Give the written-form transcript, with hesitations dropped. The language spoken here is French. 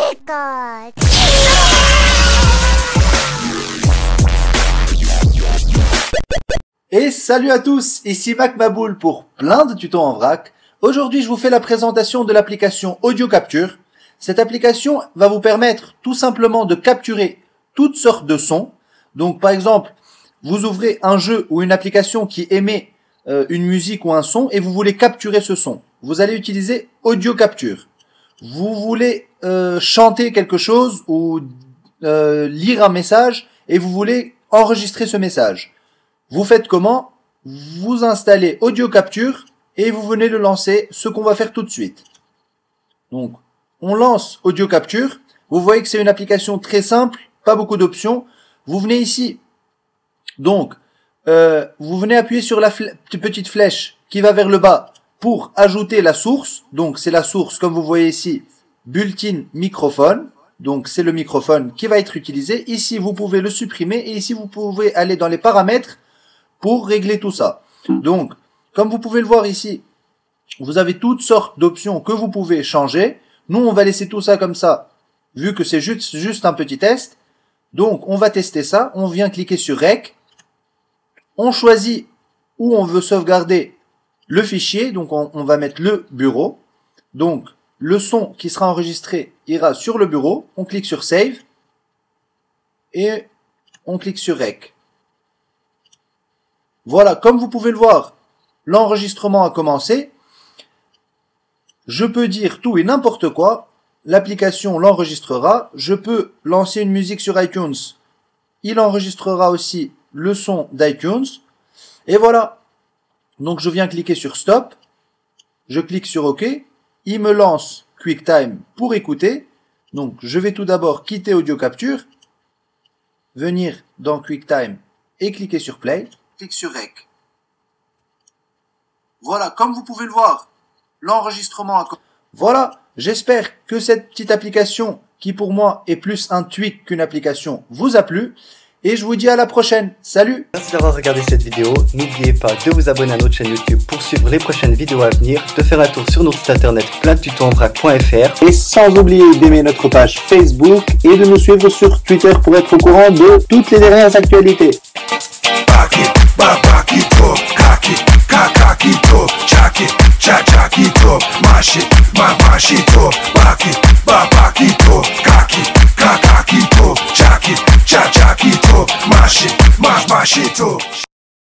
God. Et salut à tous, ici Mac Maboul pour plein de tutos en vrac. Aujourd'hui, je vous fais la présentation de l'application Audio Capture. Cette application va vous permettre tout simplement de capturer toutes sortes de sons. Donc par exemple, vous ouvrez un jeu ou une application qui émet une musique ou un son et vous voulez capturer ce son. Vous allez utiliser Audio Capture. Vous voulez chanter quelque chose ou lire un message et vous voulez enregistrer ce message. Vous faites comment? Vous installez Audio Capture et vous venez le lancer, ce qu'on va faire tout de suite. Donc, on lance Audio Capture. Vous voyez que c'est une application très simple, pas beaucoup d'options. Vous venez ici. Donc, vous venez appuyer sur la petite flèche qui va vers le bas pour ajouter la source. Donc, c'est la source, comme vous voyez ici, built-in microphone. Donc, c'est le microphone qui va être utilisé. Ici, vous pouvez le supprimer et ici, vous pouvez aller dans les paramètres pour régler tout ça. Donc, comme vous pouvez le voir ici, vous avez toutes sortes d'options que vous pouvez changer. Nous, on va laisser tout ça comme ça, vu que c'est juste un petit test. Donc, on va tester ça. On vient cliquer sur Rec. On choisit où on veut sauvegarder le fichier. Donc, on va mettre le bureau. Donc, le son qui sera enregistré ira sur le bureau. On clique sur Save. Et on clique sur Rec. Voilà, comme vous pouvez le voir, l'enregistrement a commencé. Je peux dire tout et n'importe quoi. L'application l'enregistrera. Je peux lancer une musique sur iTunes. Il enregistrera aussi le son d'iTunes. Et voilà. Donc je viens cliquer sur Stop. Je clique sur OK. Il me lance QuickTime pour écouter. Donc je vais tout d'abord quitter Audio Capture. Venir dans QuickTime et cliquer sur Play. Clique sur Rec. Voilà, comme vous pouvez le voir, l'enregistrement a... Voilà, j'espère que cette petite application, qui pour moi est plus un tweak qu'une application, vous a plu. Et je vous dis à la prochaine. Salut! Merci d'avoir regardé cette vidéo. N'oubliez pas de vous abonner à notre chaîne YouTube pour suivre les prochaines vidéos à venir, de faire un tour sur notre site internet pleindetutosenvrac.fr et sans oublier d'aimer notre page Facebook et de nous suivre sur Twitter pour être au courant de toutes les dernières actualités. Back it up, cock it, cock it up, jack it, jack it up, mash it up, back it up, cock it up, jack it up, mash it up.